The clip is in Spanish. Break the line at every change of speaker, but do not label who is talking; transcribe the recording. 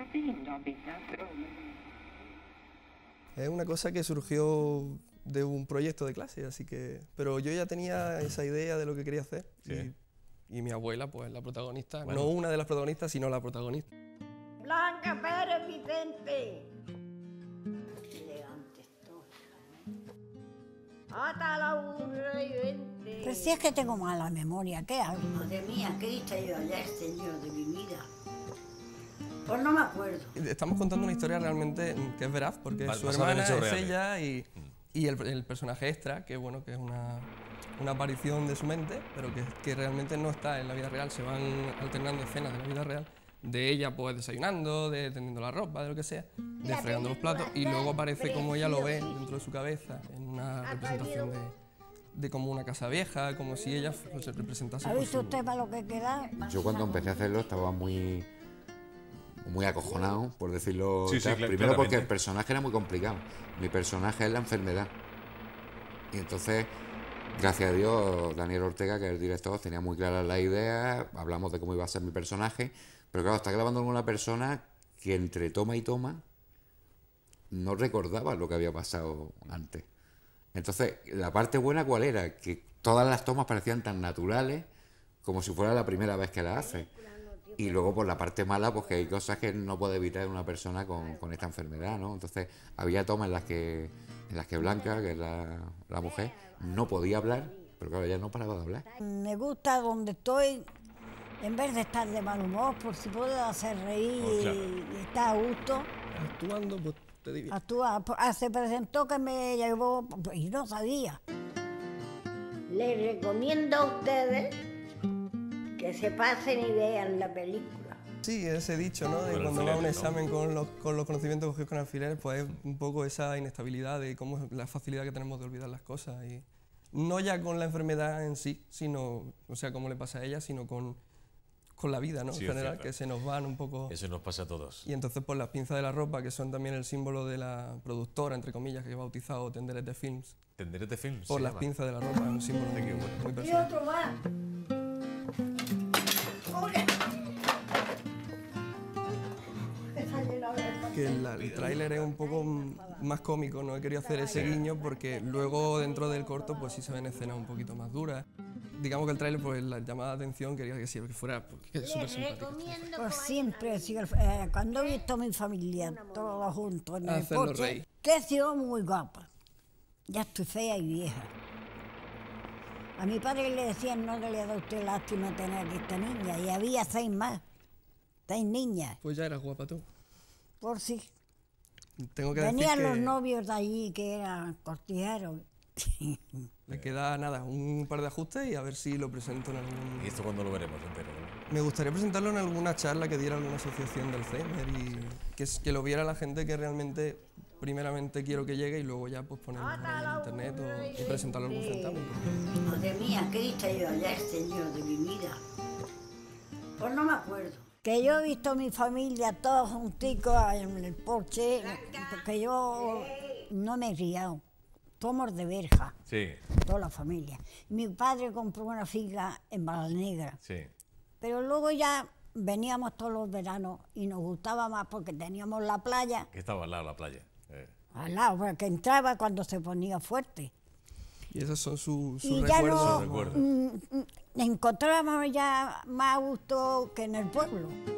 Es una cosa que surgió de un proyecto de clase, así que... Pero yo ya tenía esa idea de lo que quería hacer.
Sí.
Y mi abuela, pues la protagonista,
Bueno.
no una de las protagonistas, sino la protagonista.
Blanca Pérez Vicente. Elegante estoy. Hasta la 1 y 20.
Pero si es que tengo mala memoria, ¿qué hago?
Madre mía, ¿qué hice yo ayer, señor de mi vida? Pues no me acuerdo.
Estamos contando una historia realmente que es veraz, porque su
Basada en
hermana
hechos
es
reales.
ella y el personaje extra, que bueno, que es una aparición de su mente, pero que realmente no está en la vida real. Se van alternando escenas de la vida real, de ella pues desayunando, de tendiendo la ropa, de lo que sea, de fregando los platos, y luego aparece como ella lo ve dentro de su cabeza, en una representación de como una casa vieja, como si ella pues, se representase.
¿Ha
por
visto
su-
usted para lo que queda?
Yo cuando empecé a hacerlo estaba muy acojonado, por decirlo
Sí, sí,
tal. Primero
claramente.
porque el personaje era muy complicado. Mi personaje es la enfermedad. Y entonces, gracias a Dios, Daniel Ortega, que es el director, tenía muy claras las ideas, hablamos de cómo iba a ser mi personaje, pero claro, está grabando con una persona que entre toma y toma no recordaba lo que había pasado antes. Entonces, la parte buena, ¿cuál era? Que todas las tomas parecían tan naturales como si fuera la primera vez que las hace. Y luego, por la parte mala, pues que hay cosas que no puede evitar una persona con esta enfermedad, ¿no? Entonces, había tomas en las que Blanca, que es la mujer, no podía hablar, pero claro, ella no paraba de hablar.
Me gusta donde estoy, en vez de estar de mal humor, por si puedo hacer reír
Oh, claro.
y estar a gusto.
Actuando, pues te diviertes.
Actúa. Se presentó que me llevó y no sabía.
Les recomiendo a ustedes que se pasen y vean la película.
Sí, ese dicho, ¿no? De
Con
cuando va a un
alfileres, ¿no?
examen con los conocimientos cogidos con alfileres, pues es un poco esa inestabilidad de cómo es la facilidad que tenemos de olvidar las cosas. Y no ya con la enfermedad en sí, sino, o sea, como le pasa a ella, sino con la vida, ¿no?
Sí,
En
es
general,
cierto.
que se nos van un poco...
Eso nos pasa a todos.
Y entonces, pues las pinzas de la ropa, que son también el símbolo de la productora, entre comillas, que he bautizado Tenderete Films,
Tenderete Film.
por
se
las
llama.
pinzas de la ropa, es un símbolo muy, muy
Y
personal.
otro más. ¡Ole! Está lleno de
Que el tráiler es un poco más cómico, no he querido hacer ese guiño porque luego dentro del corto pues sí se ven escenas un poquito más duras. Digamos que el tráiler pues la llamada de atención quería que sí, que fuera porque es súper simpático.
Pues siempre he sido cuando he visto a mi familia todos juntos en el
Hacerlo
coche,
reír.
que he sido muy guapa. Ya estoy fea y vieja. A mi padre le decían, no le da usted lástima tener esta niña, y había 6 más, 6 niñas,
Pues ya eras guapa tú.
por si.
Tengo que decir
Venían los
que
novios de allí que eran cortijeros.
le queda nada, un par de ajustes y a ver si lo presento en algún...
¿Y esto cuándo lo veremos entero? ¿No?
Me gustaría presentarlo en alguna charla que diera alguna asociación del Alzheimer y que lo viera la gente que realmente, primeramente quiero que llegue y luego ya pues ponerlo en internet o presentarlo en algún certamen.
Madre mía, ¿qué hice yo ayer, señor de mi vida? Pues no me acuerdo.
Que yo he visto a mi familia todos junticos en el porche, porque yo no me he criado. Somos de Berja,
Sí,
toda la familia. Mi padre compró una finca en Valnegra,
sí.
pero luego ya veníamos todos los veranos y nos gustaba más porque teníamos la playa
Que estaba al lado de la playa.
al lado, porque entraba cuando se ponía fuerte.
Y esos son sus
Y ya
recuerdos.
no
recuerdos.
encontrábamos ya más a gusto que en el pueblo.